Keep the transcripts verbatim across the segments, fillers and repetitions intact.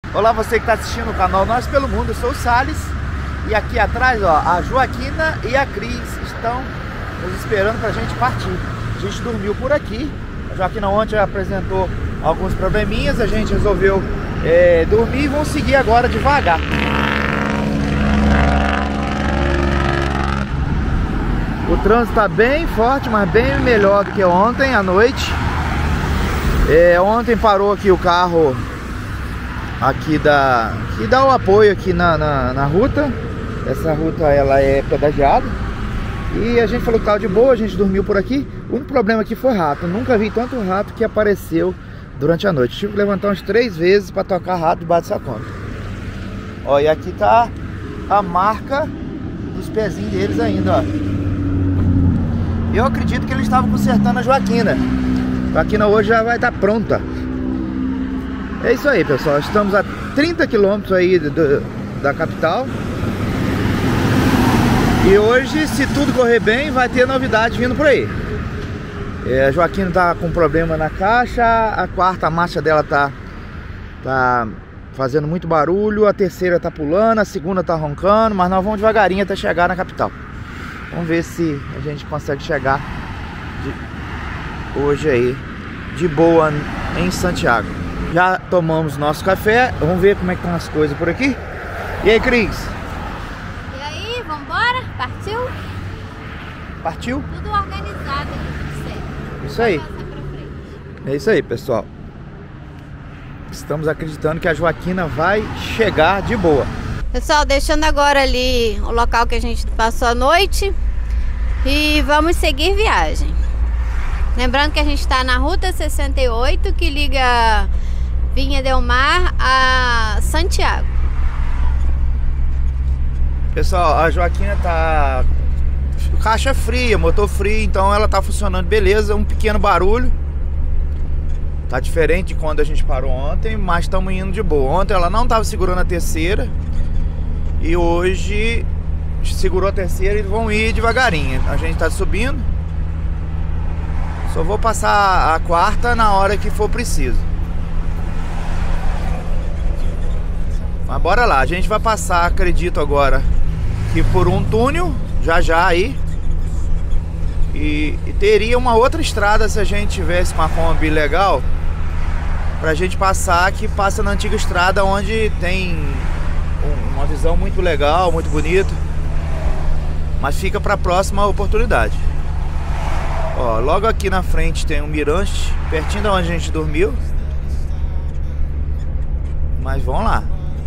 Olá, você que está assistindo o canal Nós Pelo Mundo, eu sou o Salles. E aqui atrás, ó, a Joaquina e a Cris estão nos esperando para a gente partir. A gente dormiu por aqui. A Joaquina ontem apresentou alguns probleminhas, a gente resolveu é, dormir e vamos seguir agora devagar. O trânsito está bem forte, mas bem melhor do que ontem à noite. É, ontem parou aqui o carro aqui da, que dá o apoio aqui na, na, na ruta. Essa ruta ela é pedagiada e a gente falou que estava de boa, a gente dormiu por aqui. O único problema aqui foi rato. Eu nunca vi tanto rato que apareceu durante a noite. Tive que levantar umas três vezes para tocar rato debaixo dessa conta. Ó, e aqui tá a marca dos pezinhos deles ainda, ó. Eu acredito que eles estavam consertando a Joaquina. A Joaquina hoje já vai estar pronta. É isso aí, pessoal. Estamos a trinta quilômetros aí do, do, da capital. E hoje, se tudo correr bem, vai ter novidade vindo por aí. É, a Joaquina tá com problema na caixa. A quarta marcha dela tá, tá fazendo muito barulho. A terceira tá pulando. A segunda tá roncando. Mas nós vamos devagarinho até chegar na capital. Vamos ver se a gente consegue chegar de, hoje aí de boa em Santiago. Já tomamos nosso café. Vamos ver como é que estão as coisas por aqui. E aí, Cris? E aí, vambora? Partiu? Partiu? Tudo organizado aí. Isso aí. É isso aí, pessoal. Estamos acreditando que a Joaquina vai chegar de boa. Pessoal, deixando agora ali o local que a gente passou a noite e vamos seguir viagem. Lembrando que a gente está na Ruta sessenta e oito, que liga Vinha del Mar a Santiago. Pessoal, a Joaquina tá caixa fria, motor frio, então ela tá funcionando beleza, um pequeno barulho. Tá diferente de quando a gente parou ontem, mas estamos indo de boa. Ontem ela não estava segurando a terceira e hoje segurou a terceira e vão ir devagarinho. A gente tá subindo. Só vou passar a quarta na hora que for preciso. Mas bora lá, a gente vai passar, acredito agora, que por um túnel, já já aí. E, e teria uma outra estrada se a gente tivesse uma Kombi legal, pra gente passar, que passa na antiga estrada onde tem uma visão muito legal, muito bonita. Mas fica para a próxima oportunidade. Ó, logo aqui na frente tem um mirante, pertinho de onde a gente dormiu. Mas vamos lá.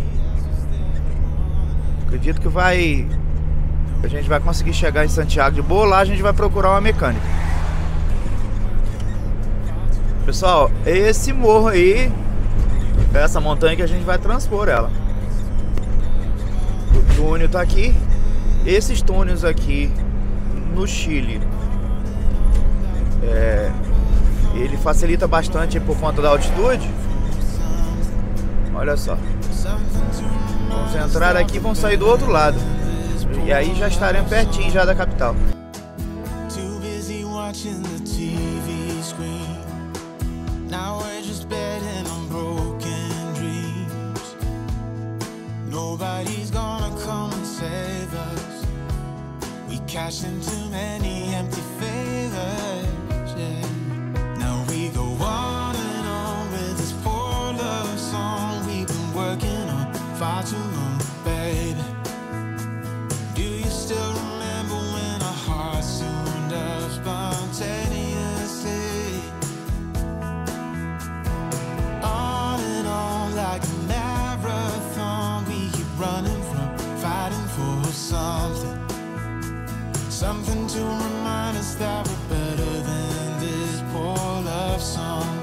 Acredito que vai... a gente vai conseguir chegar em Santiago de boa. Lá a gente vai procurar uma mecânica. Pessoal, esse morro aí, essa montanha que a gente vai transpor ela. O túnel tá aqui. Esses túneis aqui no Chile, é, ele facilita bastante por conta da altitude. Olha só. Vamos entrar aqui e vamos sair do outro lado. E aí já estaremos pertinho já da capital. Cashing too many empty favors, yeah. Now we go on and on with this poor love song we've been working on far too long, baby. Do you still remember when our hearts tuned up spontaneously? On and on like a marathon, we keep running from fighting for something. Something to remind us that we're better than this poor love song.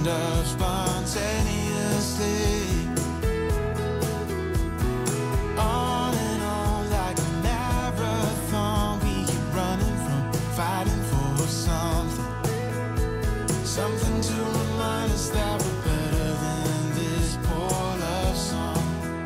end up spontaneously. On and on like a marathon, we keep running from fighting for something. Something to remind us that we're better than this poor love song.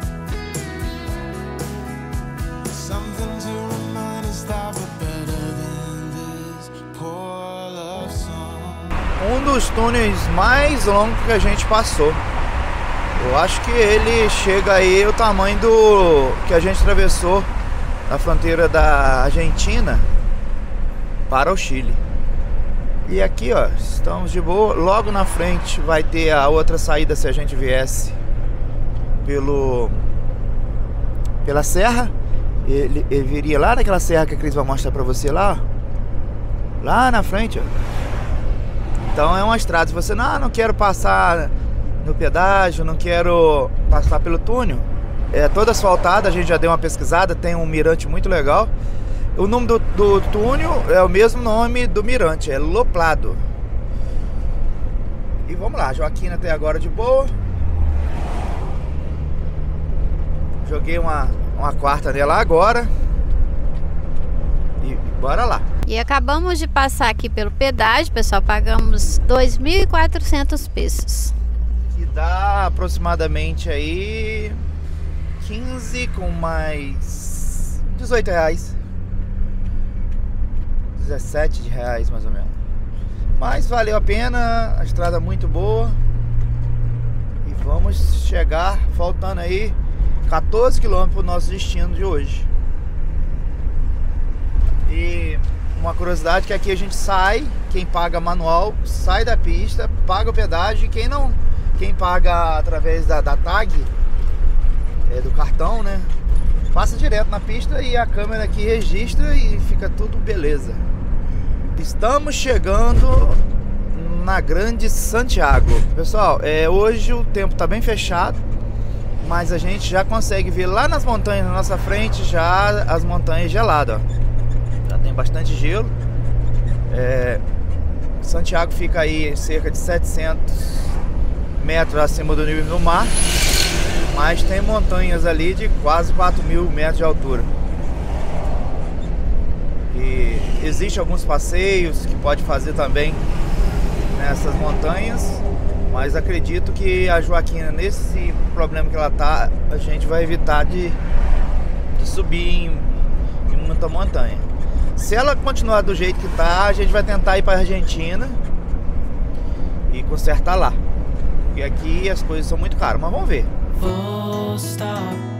Something to remind us that we're better than this poor love song. Um dos túneis mais longos que a gente passou. Eu acho que ele chega aí o tamanho do que a gente atravessou na fronteira da Argentina para o Chile. E aqui, ó, estamos de boa. Logo na frente vai ter a outra saída se a gente viesse pelo pela serra. Ele, ele viria lá naquela serra que a Cris vai mostrar pra você lá, lá na frente, ó. Então é uma estrada. Se você não, não quero passar no pedágio, não quero passar pelo túnel, é toda asfaltada. A gente já deu uma pesquisada, tem um mirante muito legal. O nome do, do túnel é o mesmo nome do mirante, é Loplado. E vamos lá, Joaquina até agora de boa. Joguei uma, uma quarta nela agora. E bora lá. E acabamos de passar aqui pelo pedágio, pessoal. Pagamos dois mil e quatrocentos pesos. Que dá aproximadamente aí quinze com mais dezoito reais. dezessete reais mais ou menos. Mas valeu a pena, a estrada muito boa. E vamos chegar, faltando aí quatorze quilômetros para o nosso destino de hoje. E uma curiosidade que aqui a gente sai, quem paga manual sai da pista, paga o pedágio. E quem não, quem paga através da, da tag, é, do cartão, né, passa direto na pista e a câmera aqui registra e fica tudo beleza. Estamos chegando na Grande Santiago. Pessoal, é, hoje o tempo está bem fechado, mas a gente já consegue ver lá nas montanhas na nossa frente já as montanhas geladas, ó. Já tem bastante gelo. é, Santiago fica aí cerca de setecentos metros acima do nível do mar, mas tem montanhas ali de quase quatro mil metros de altura. E existem alguns passeios que pode fazer também nessas montanhas, mas acredito que a Joaquina, nesse problema que ela tá, a gente vai evitar de, de subir em, em muita montanha. Se ela continuar do jeito que tá, a gente vai tentar ir para a Argentina e consertar lá, porque aqui as coisas são muito caras, mas vamos ver. Full stop.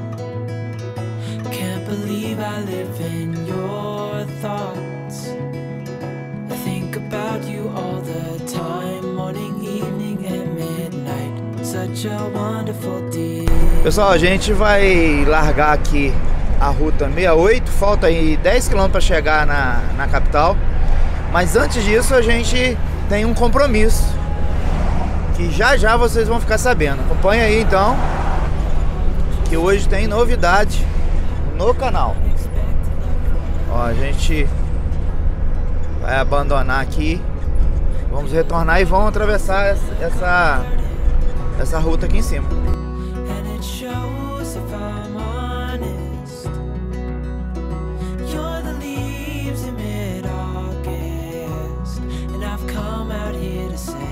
Can't believe I live in your thoughts. I think about you all the time, morning, evening and midnight. Such a wonderful day. Pessoal, a gente vai largar aqui a ruta sessenta e oito, falta aí dez quilômetros para chegar na, na capital. Mas antes disso a gente tem um compromisso que já já vocês vão ficar sabendo. Acompanha aí então, que hoje tem novidade no canal. Ó, a gente vai abandonar aqui, vamos retornar e vamos atravessar essa, essa, essa ruta aqui em cima. And it shows if I'm honest. You're the leaves in mid-August, and I've come out here to say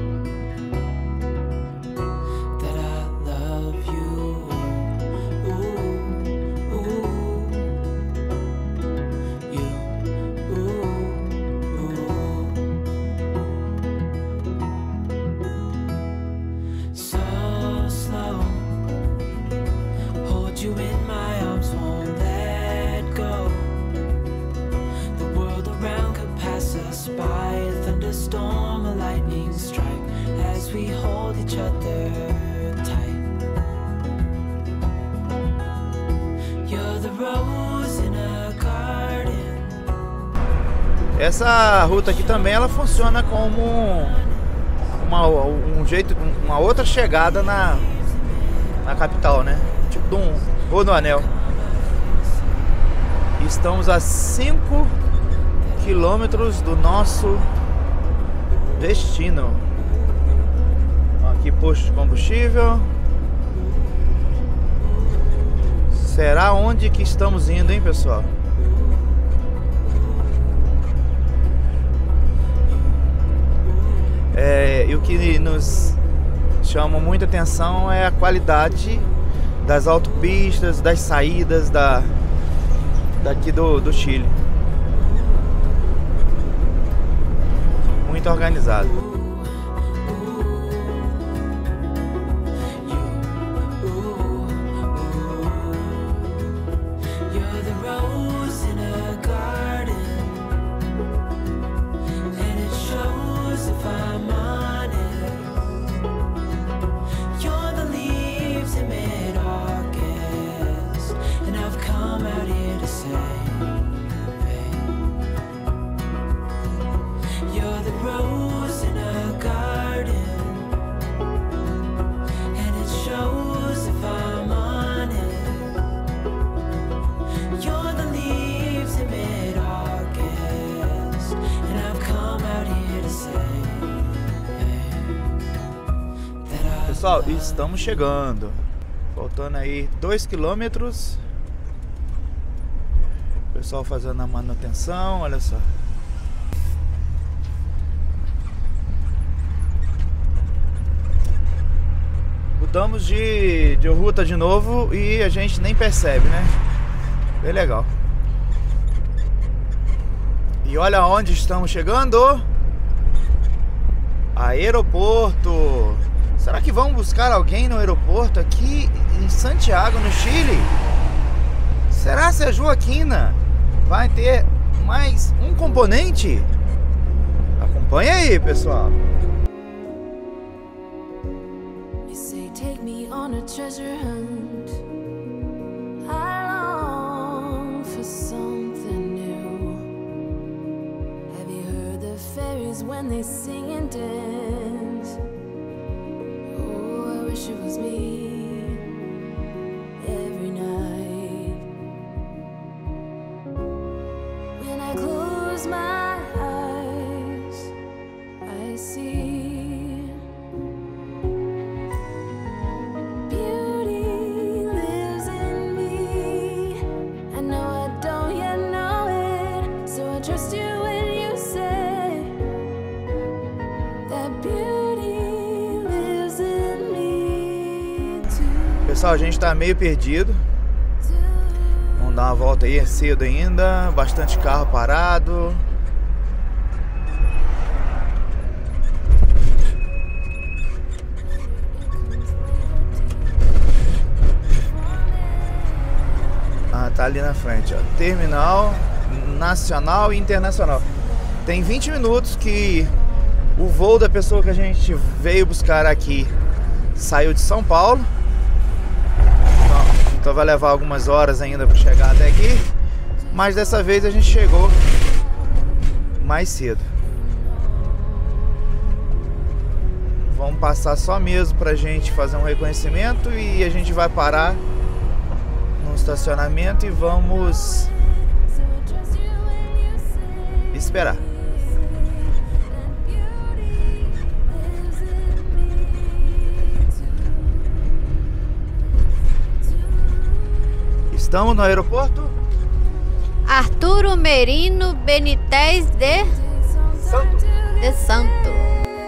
that I love you. Ooh, ooh, you, ooh, ooh. So slow. Hold you in my arms, won't let go. The world around could pass us by, a thunderstorm, a lightning strike, as we hold each other tight. You're the rose in a garden. Essa ruta aqui também ela funciona como uma, um jeito, uma outra chegada na, na capital, né? Tipo de um ou no anel. Estamos a cinco quilômetros do nosso destino. posto de combustível. Será onde que estamos indo, hein, pessoal? É, e o que nos chama muita atenção é a qualidade das autopistas, das saídas da, daqui do, do Chile. Muito organizado. Pessoal, estamos chegando. Faltando aí dois quilômetros. O pessoal fazendo a manutenção, olha só. Mudamos de, de ruta de novo e a gente nem percebe, né? Bem legal. E olha onde estamos chegando. Aeroporto. Será que vão buscar alguém no aeroporto aqui em Santiago, no Chile? Será que a Joaquina vai ter mais um componente? Acompanha aí, pessoal. You say take me on a treasure hunt. I long for something new. Have you heard the fairies when they sing and dance? Oh, I wish it was me every night. When I close my eyes, I see beauty lives in me. I know I don't yet know it, so I trust you when you say that beauty lives in me too. Pessoal, a gente tá meio perdido. Vamos dar uma volta aí, é cedo ainda. Bastante carro parado. Ah, tá ali na frente, ó. Terminal nacional e internacional. Tem vinte minutos que o voo da pessoa que a gente veio buscar aqui saiu de São Paulo. Então, então vai levar algumas horas ainda para chegar até aqui. Mas dessa vez a gente chegou mais cedo. Vamos passar só mesmo pra gente fazer um reconhecimento e a gente vai parar no estacionamento e vamos esperar. Estamos no aeroporto Arturo Merino Benítez de Santo. de Santo.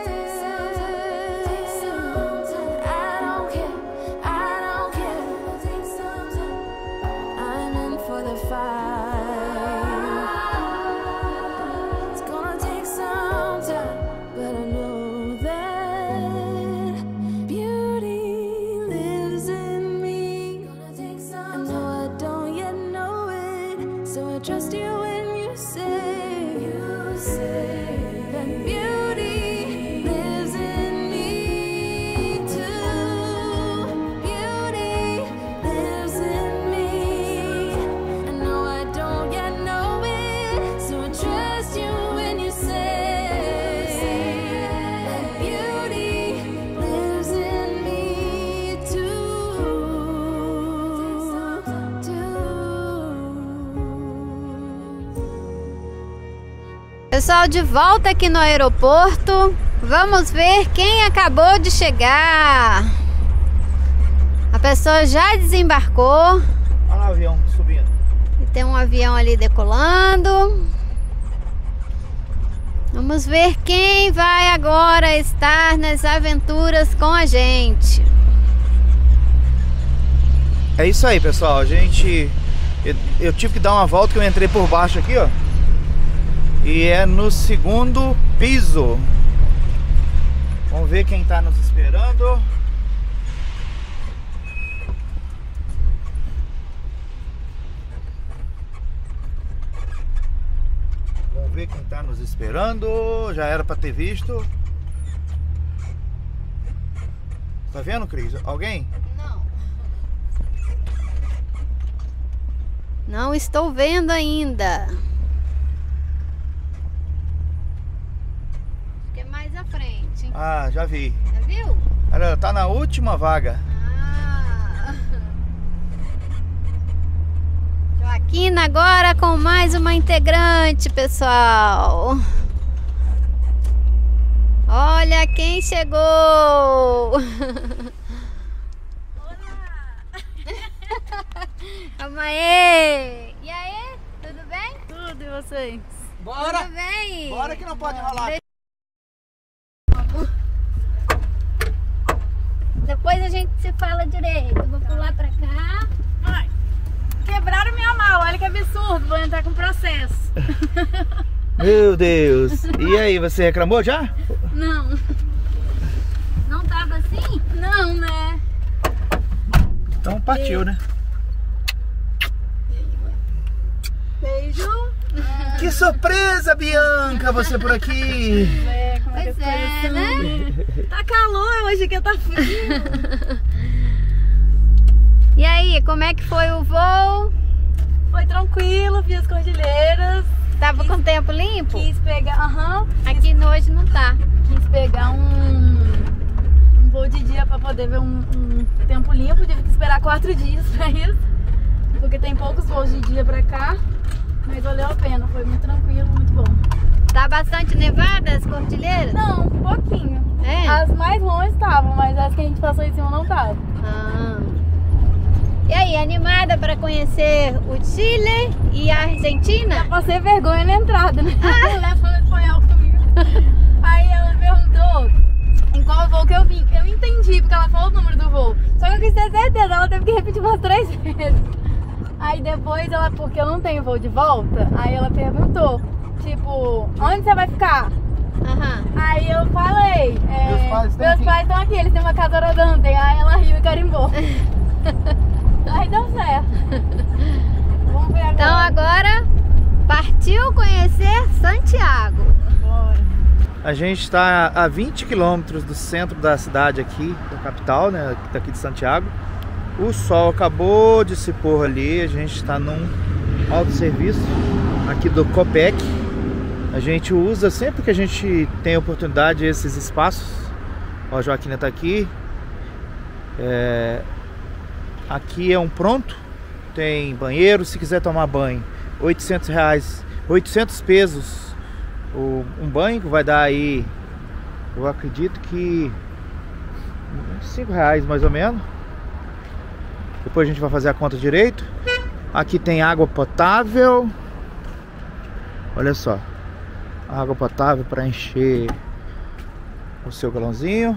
Trust you when you say, you say that beauty lives in me too. Beauty lives in me. I know I don't yet know it, so I trust you when you say that beauty lives in me too. too. Pessoal, de volta aqui no aeroporto, Vamos ver quem acabou de chegar. A pessoa já desembarcou. Olha lá o avião subindo. E tem um avião ali decolando. Vamos ver quem vai agora estar nas aventuras com a gente. É isso aí, pessoal. A gente... Eu, eu tive que dar uma volta, que eu entrei por baixo aqui, ó. E é no segundo piso. Vamos ver quem tá nos esperando. Vamos ver quem tá nos esperando. Já era pra ter visto. Tá vendo, Cris? Alguém? Não. Não estou vendo ainda. Fiquei mais à frente. Ah, já vi. Já viu? Ela tá na última vaga. Ah. Joaquina agora com mais uma integrante, pessoal. Olha quem chegou. Calma aí. E aí, tudo bem? Tudo, e vocês? Bora! Tudo bem? Bora que não pode rolar. Depois a gente se fala direito. Eu vou pular pra cá. Ai, quebraram minha mala, olha que absurdo, vou entrar com processo. Meu Deus. E aí, você reclamou já? Não, Não tava assim? não, né? Então partiu, né? Beijo. Que surpresa, Bianca, você por aqui. É, como é que Pois as é, coisas né? são? Tá calor, hoje aqui tá frio. E aí, como é que foi o voo? Foi tranquilo, vi as cordilheiras. Tava com tempo limpo? Quis pegar, aham, Aqui no hoje não tá. quis pegar um, um voo de dia pra poder ver um, um tempo limpo. Tive que esperar quatro dias pra isso, porque tem poucos voos de dia pra cá. Mas valeu a pena, foi muito tranquilo, muito bom. Tá bastante nevada as cordilheiras? Não, um pouquinho. É? As mais longe estavam, mas as que a gente passou em cima não estavam. Ah. E aí, animada para conhecer o Chile e a Argentina? Passei vergonha na entrada, né? Ela falou espanhol comigo. Aí ela perguntou em qual voo que eu vim. Eu entendi, porque ela falou o número do voo. Só que eu quis ter certeza, ela teve que repetir umas três vezes. Aí depois ela, porque eu não tenho voo de volta, aí ela perguntou, tipo, onde você vai ficar? Aham. Aí eu falei, é, Meus pais estão meus aqui. pais estão aqui, eles têm uma casa rodante. Aí ela riu e carimbou. Aí deu certo. Vamos ver agora. Então agora partiu conhecer Santiago. Bora. A gente está a vinte quilômetros do centro da cidade aqui, da capital, né, daqui de Santiago. O sol acabou de se pôr ali, a gente está num autosserviço aqui do Copec. A gente usa sempre que a gente tem oportunidade esses espaços. Ó, a Joaquina está aqui. É... Aqui é um pronto, tem banheiro, se quiser tomar banho, oitocentos reais, oitocentos pesos o, um banho, que vai dar aí, eu acredito que cinco reais mais ou menos. Depois a gente vai fazer a conta direito. Aqui tem água potável. Olha só, água potável para encher o seu galãozinho.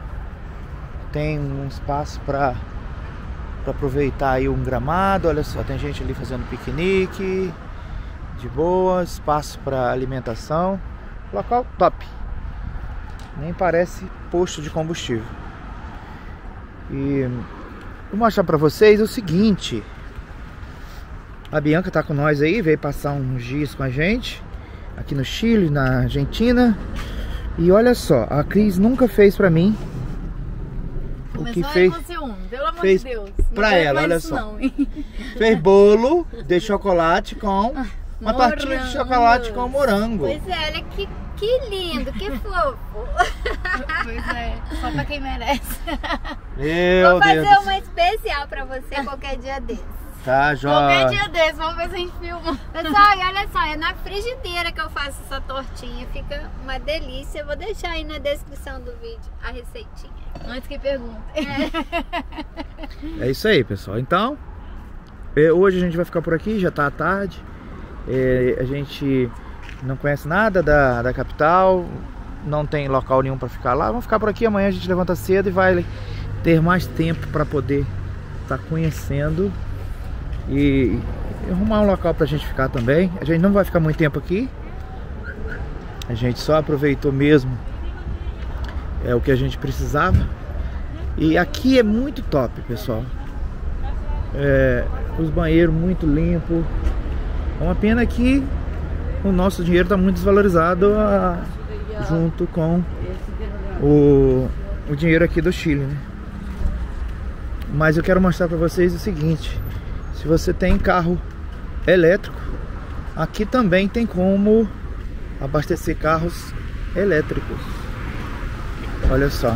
Tem um espaço para para aproveitar aí um gramado. Olha só, tem gente ali fazendo piquenique de boa, espaço para alimentação, local top, nem parece posto de combustível. E vou mostrar para vocês o seguinte: a Bianca tá com nós aí, veio passar uns dias com a gente aqui no Chile, na Argentina. E olha só, a Cris nunca fez para mim o que Começou fez. com ciúme, pelo amor fez de Deus. Não pra quero ela, mais olha isso só. não. Fez bolo de chocolate com uma Morango. tortinha de chocolate com morango. Pois é, olha que, que lindo, que fofo. Pois é, só pra quem merece. Meu Vou fazer Deus. uma especial pra você qualquer dia desses. Tá, Qualquer joia. dia desse, vamos ver se a gente filma. Pessoal, e olha só, é na frigideira que eu faço essa tortinha. Fica uma delícia. Eu vou deixar aí na descrição do vídeo a receitinha. Antes que pergunte. É isso aí, pessoal. Então, é, hoje a gente vai ficar por aqui, já tá à tarde. É, a gente não conhece nada da, da capital, não tem local nenhum para ficar lá. Vamos ficar por aqui, amanhã a gente levanta cedo e vai ter mais tempo para poder estar tá conhecendo e, e arrumar um local pra gente ficar também. A gente não vai ficar muito tempo aqui. A gente só aproveitou mesmo é o que a gente precisava. E aqui é muito top, pessoal. É, os banheiros muito limpos. É uma pena que o nosso dinheiro está muito desvalorizado a, junto com o, o dinheiro aqui do Chile, né? Mas eu quero mostrar para vocês o seguinte: se você tem carro elétrico, aqui também tem como abastecer carros elétricos. Olha só.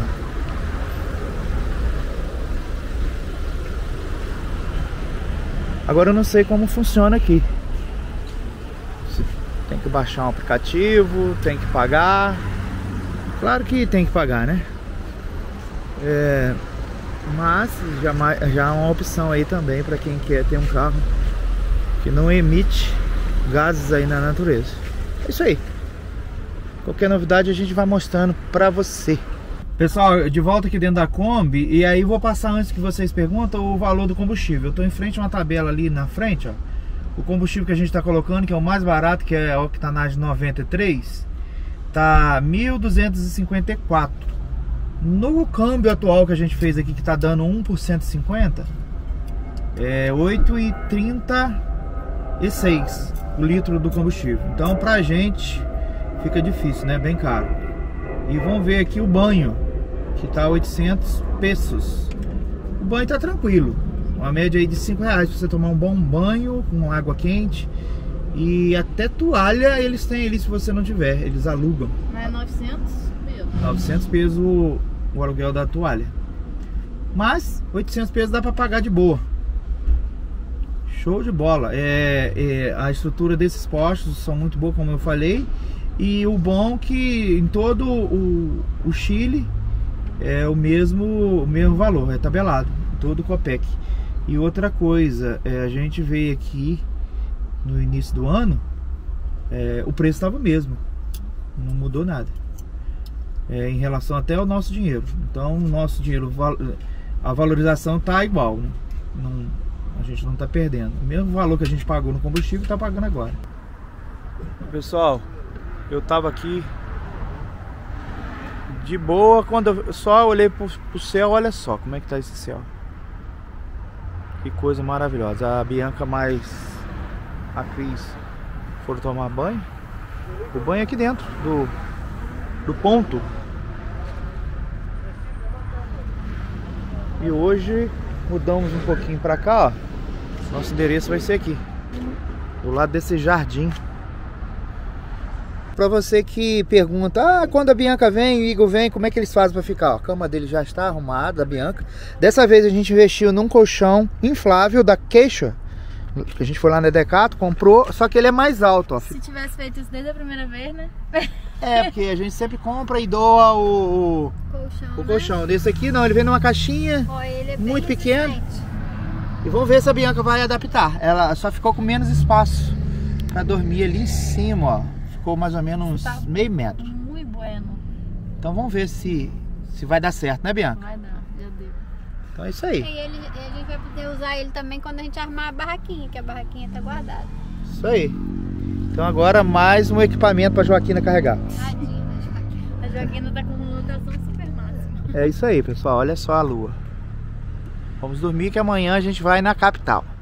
Agora eu não sei como funciona aqui. Você tem que baixar um aplicativo, tem que pagar. Claro que tem que pagar, né? É, mas já, já há uma opção aí também para quem quer ter um carro que não emite gases aí na natureza. É isso aí. Qualquer novidade a gente vai mostrando pra você. Pessoal, de volta aqui dentro da Kombi. E aí vou passar, antes que vocês perguntam, o valor do combustível. Eu tô em frente a uma tabela ali na frente, ó. O combustível que a gente tá colocando, que é o mais barato, que é o Octanage noventa e três, tá mil duzentos e cinquenta e quatro. No câmbio atual que a gente fez aqui, que tá dando um por cento e cinquenta, é oito reais e trinta e seis o litro do combustível. Então pra gente fica difícil, né? Bem caro. E vamos ver aqui o banho, que tá oitocentos pesos. O banho tá tranquilo, uma média aí de cinco reais pra você tomar um bom banho com água quente. E até toalha eles têm ali, se você não tiver, eles alugam. Mas é novecentos mesmo. novecentos pesos o, o aluguel da toalha. Mas oitocentos pesos dá pra pagar de boa. Show de bola. É, é, a estrutura desses postos são muito boa, como eu falei. E o bom que em todo o, o Chile é o mesmo, o mesmo valor, é tabelado, todo o Copec. E outra coisa, é, a gente veio aqui no início do ano, é, o preço estava o mesmo, não mudou nada, é, em relação até ao nosso dinheiro. Então o nosso dinheiro, a valorização tá igual, né? Não, a gente não está perdendo. O mesmo valor que a gente pagou no combustível está pagando agora. Pessoal, eu tava aqui de boa, quando eu só olhei pro, pro céu, olha só como é que tá esse céu. Que coisa maravilhosa. A Bianca mais a Cris foram tomar banho. O banho aqui dentro do, do ponto. E hoje mudamos um pouquinho pra cá, ó. Nosso endereço vai ser aqui, do lado desse jardim. Pra você que pergunta, ah, quando a Bianca vem, o Igor vem, como é que eles fazem pra ficar? Ó, a cama dele já está arrumada, a Bianca. Dessa vez a gente investiu num colchão inflável da Queixa. A gente foi lá na Decato, comprou, só que ele é mais alto, ó. Se tivesse feito isso desde a primeira vez, né? É, porque a gente sempre compra e doa o, o Colchão, o né? colchão. Desse aqui não, ele vem numa caixinha. Ó, ele é bem Muito pequeno. resistente. E vamos ver se a Bianca vai adaptar. Ela só ficou com menos espaço pra dormir ali em cima, ó. Ficou mais ou menos Tá meio metro. Muito bueno. Então vamos ver se, se vai dar certo, né, Bianca? Vai dar, já deu. Então é isso aí. E ele, a gente vai poder usar ele também quando a gente armar a barraquinha, que a barraquinha tá guardada. Isso aí. Então agora mais um equipamento pra Joaquina carregar. Tadinha da Joaquina. A Joaquina tá com uma rotação super máxima. É isso aí, pessoal. Olha só a lua. Vamos dormir que amanhã a gente vai na capital.